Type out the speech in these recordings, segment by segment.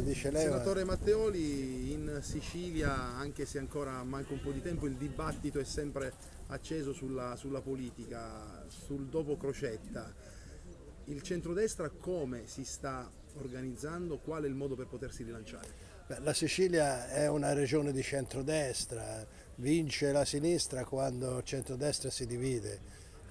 dice lei. Senatore Matteoli, in Sicilia, anche se ancora manca un po' di tempo, il dibattito è sempre acceso sulla politica, sul dopo Crocetta. Il centrodestra come si sta organizzando? Qual è il modo per potersi rilanciare? La Sicilia è una regione di centrodestra, vince la sinistra quando il centrodestra si divide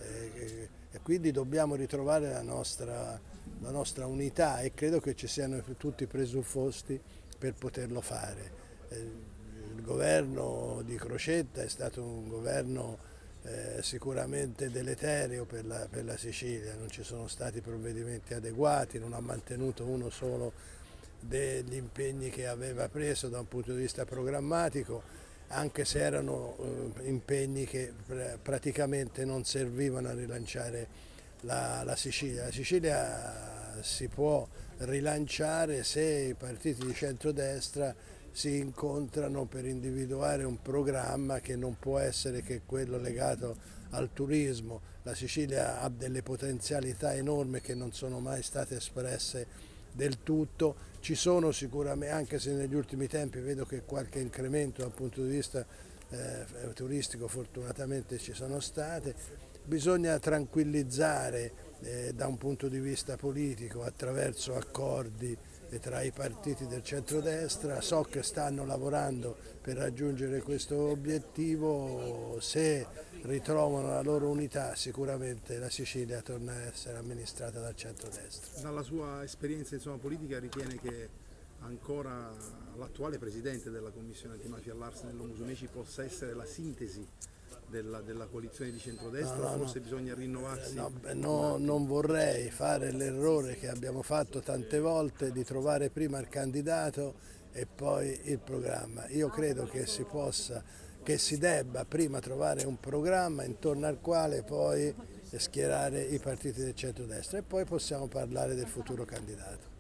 e quindi dobbiamo ritrovare la nostra unità e credo che ci siano tutti i presupposti per poterlo fare. Il governo di Crocetta è stato un governo sicuramente deleterio per la Sicilia, non ci sono stati provvedimenti adeguati, non ha mantenuto uno solo degli impegni che aveva preso da un punto di vista programmatico, anche se erano impegni che praticamente non servivano a rilanciare la Sicilia. La Sicilia si può rilanciare se i partiti di centrodestra si incontrano per individuare un programma che non può essere che quello legato al turismo. La Sicilia ha delle potenzialità enormi che non sono mai state espresse del tutto, ci sono sicuramente, anche se negli ultimi tempi vedo che qualche incremento dal punto di vista turistico fortunatamente ci sono state, bisogna tranquillizzare da un punto di vista politico attraverso accordi tra i partiti del centrodestra, so che stanno lavorando per raggiungere questo obiettivo, se ritrovano la loro unità sicuramente la Sicilia torna a essere amministrata dal centrodestra. Dalla sua esperienza politica ritiene che ancora l'attuale presidente della Commissione antimafia all'Arsenal Musumeci possa essere la sintesi della coalizione di centrodestra, forse bisogna rinnovarsi? Non vorrei fare l'errore che abbiamo fatto tante volte di trovare prima il candidato e poi il programma. Io credo che si debba prima trovare un programma intorno al quale poi schierare i partiti del centrodestra e poi possiamo parlare del futuro candidato.